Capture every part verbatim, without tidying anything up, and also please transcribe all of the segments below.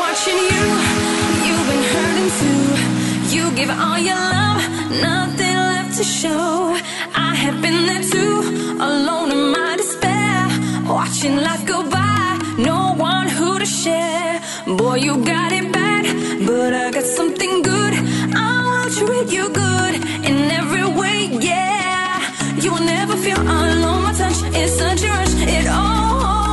watching you, you've been hurting too. You give all your love, nothing left to show. I have been there too, alone in my despair, watching life go by, no one who to share. Boy, you got it bad, but I got something good. I will treat you good in every way, yeah. You will never feel alone, my touch is such a rush, it all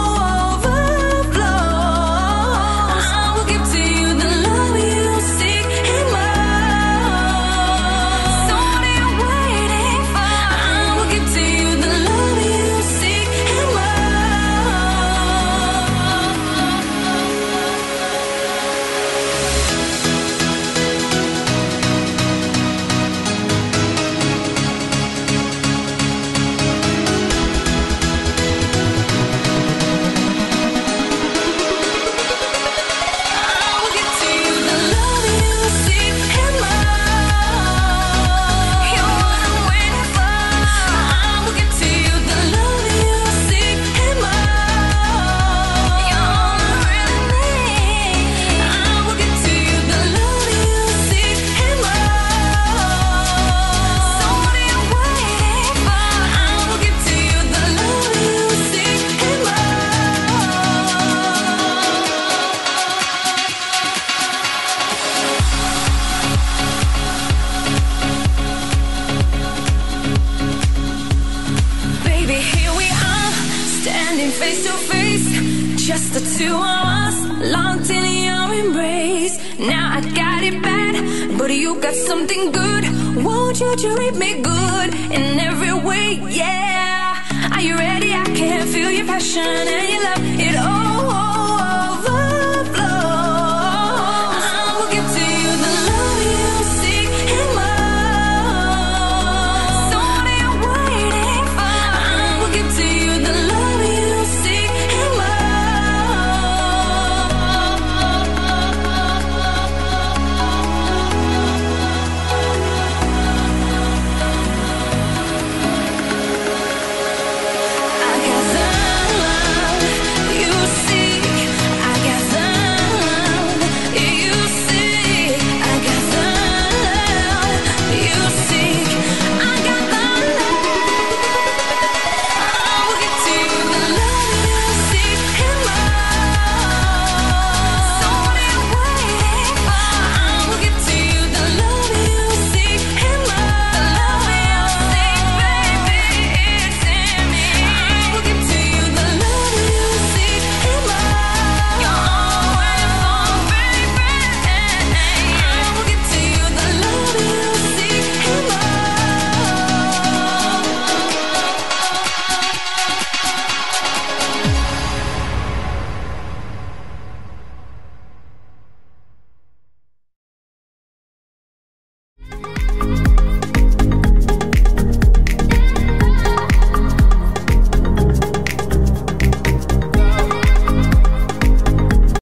face to face, just the two of us, locked in your embrace. Now I got it bad, but you got something good. Won't you treat me good in every way, yeah. Are you ready? I can feel your passion and your love.